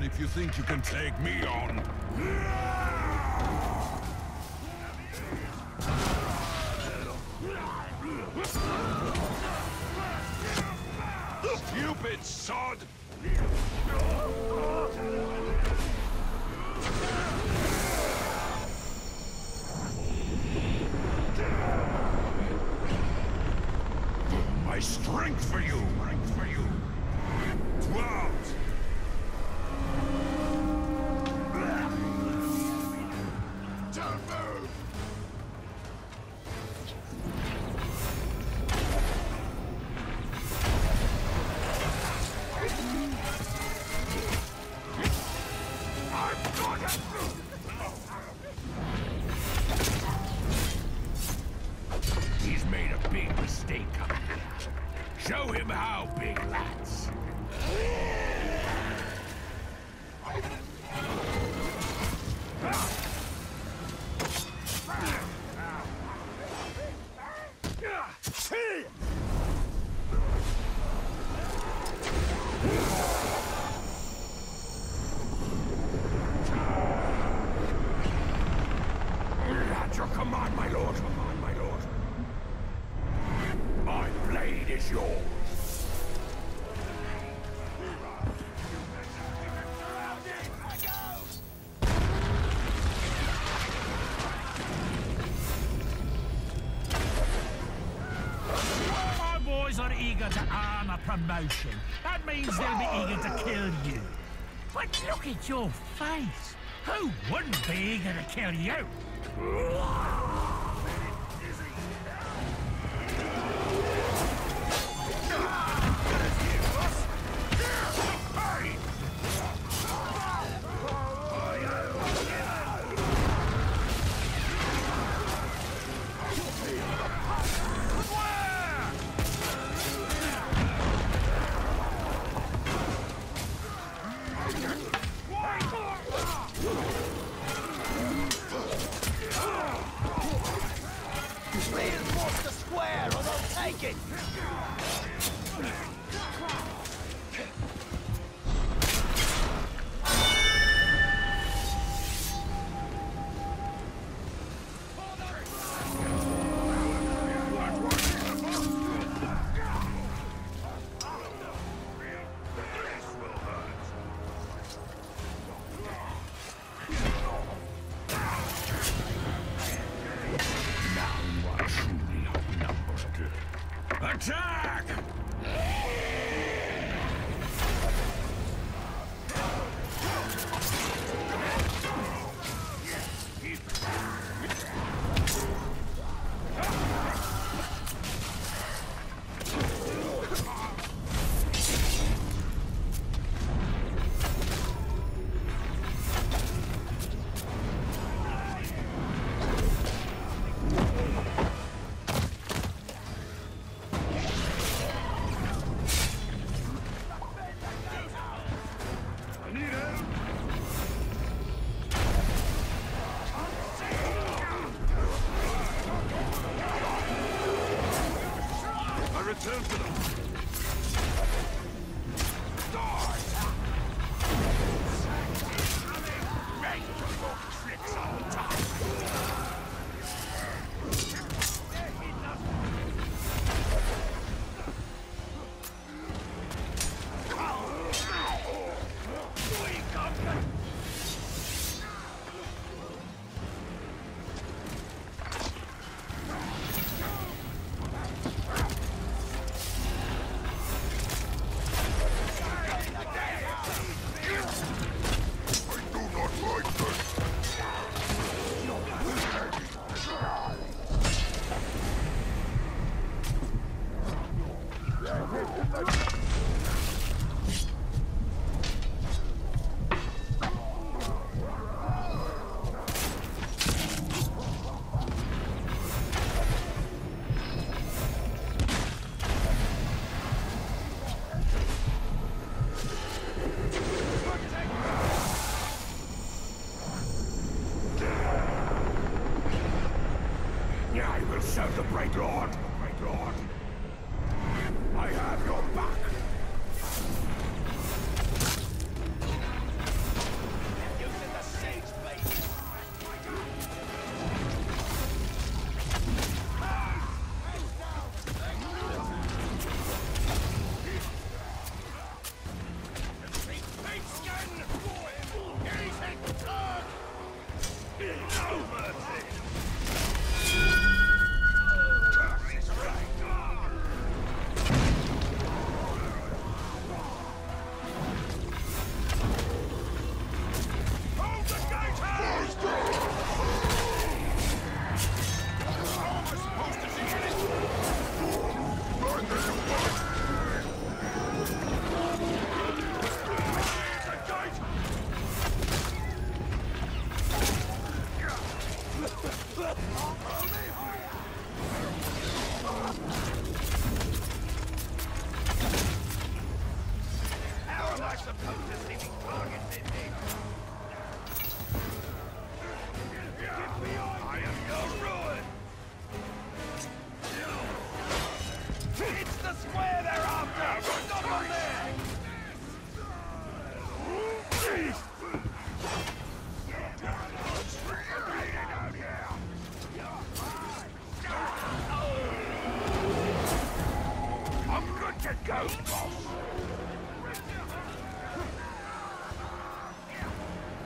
if you think you can take me on. Stupid sod! My strength for you! Strength for you! 12! Don't move! He's made a big mistake coming here. Show him how, big lads. At your command, my lord. Command, my lord. My blade is yours. My boys are eager to earn a promotion. That means they'll be eager to kill you. But look at your face. Who wouldn't be eager to kill you? Reinforce the square or they'll take it! Attack! Return to them! Make your tricks all the time! I will serve the Great Lord. Great Lord. I have your back.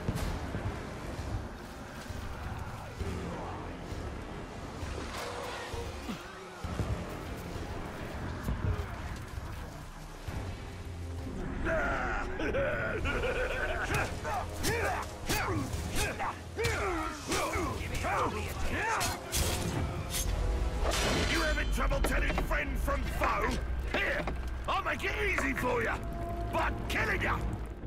You having trouble telling friend from foe? Here, I'll make it easy for you, but killing you.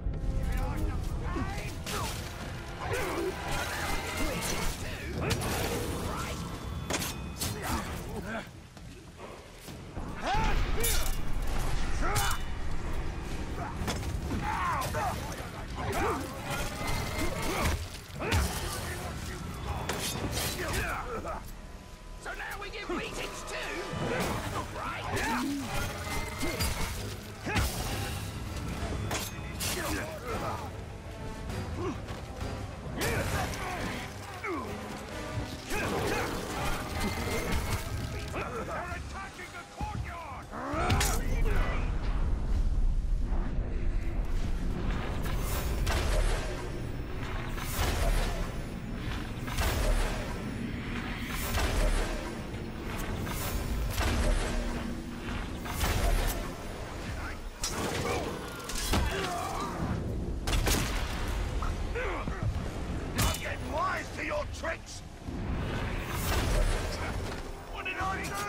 So now we give beatings too? Right. Tricks! What did I do?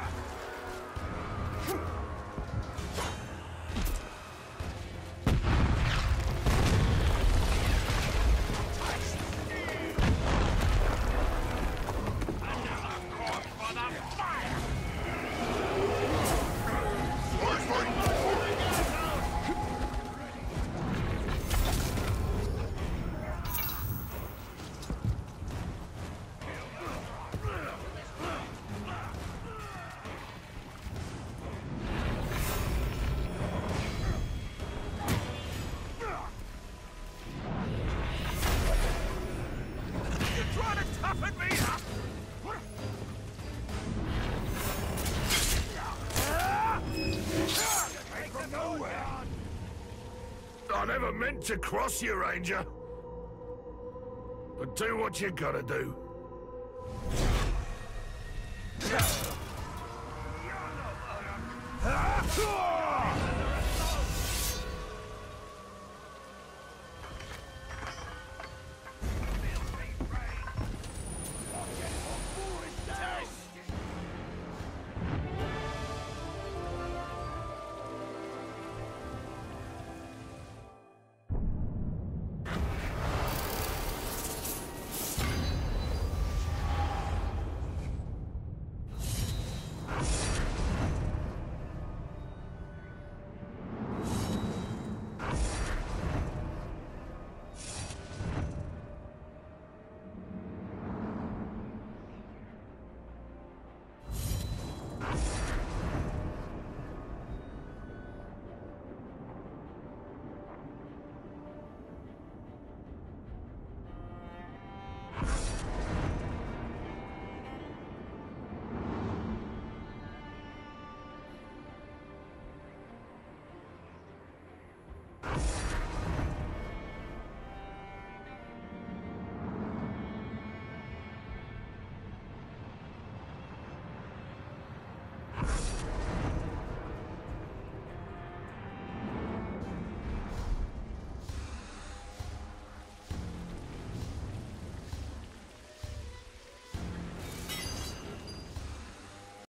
I never meant to cross you, Ranger. But do what you gotta do.